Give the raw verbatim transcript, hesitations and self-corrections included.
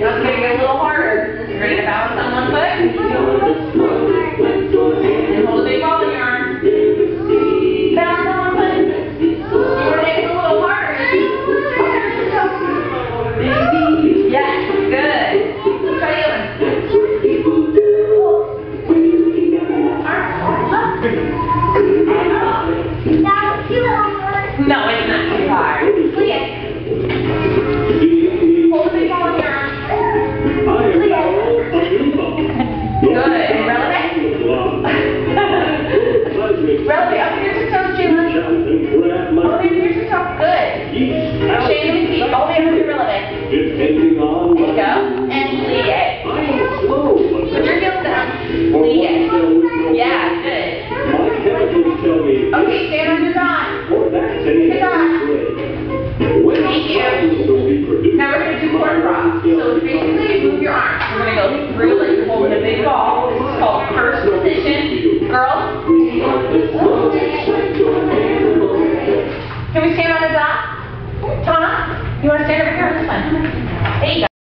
Now it's going to get a little harder. You're ready to balance on one foot? And hold a big ball in your arms. Balance on one foot. You want to make it a little harder. Yes, good. Try the other one. No, it's not too hard. Hold the big ball in your arms. Good. Relevant? Relevant. Up here to toes, Jalen. Up here to toes. Good. Shane, let me see. All the way up to relevant. There you go. And plie. Put your heels down. Plie. Yeah, good. Okay, stand on your dot. Good dot. Thank you. Now we're going to do quarter cross. So basically you move your arms. We're going to go through like you're holding a big ball. This is called first position. Girls. Can we stand on the dot? Tana, you want to stand over here on this one? There you go.